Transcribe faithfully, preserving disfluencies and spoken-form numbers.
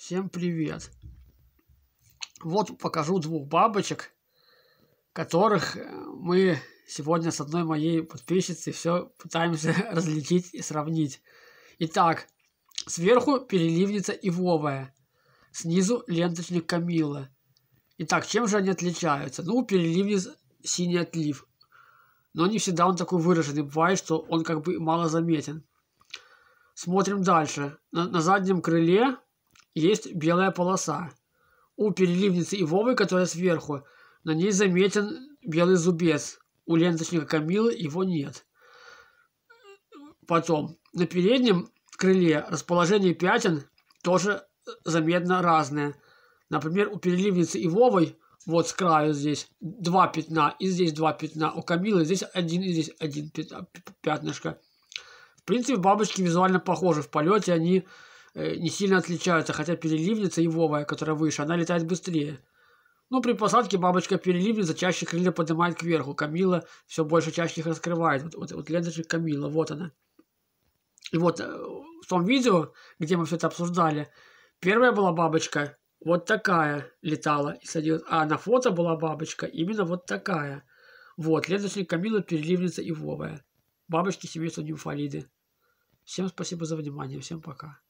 Всем привет! Вот покажу двух бабочек, которых мы сегодня с одной моей подписчицей все пытаемся различить и сравнить. Итак, сверху переливница ивовая, снизу ленточник Камилла. Итак, чем же они отличаются? Ну, у переливниц синий отлив, но не всегда он такой выраженный, бывает, что он как бы мало заметен. Смотрим дальше. На, на заднем крыле есть белая полоса. У переливницы ивовой, которая сверху, на ней заметен белый зубец. У ленточника Камиллы его нет. Потом, на переднем крыле расположение пятен тоже заметно разное. Например, у переливницы ивовой, вот с краю здесь два пятна, и здесь два пятна. У Камиллы здесь один, и здесь один пятнышко. В принципе, бабочки визуально похожи. В полете они не сильно отличаются, хотя переливница ивовая, которая выше, она летает быстрее. Но при посадке бабочка-переливница чаще крылья поднимает кверху. Камилла все больше чаще их раскрывает. Вот, вот, вот ленточек Камилла, вот она. И вот в том видео, где мы все это обсуждали, первая была бабочка вот такая летала и садилась, а на фото была бабочка именно вот такая. Вот, ленточник Камилла, переливница ивовая. Бабочки семейства нимфалиды. Всем спасибо за внимание, всем пока.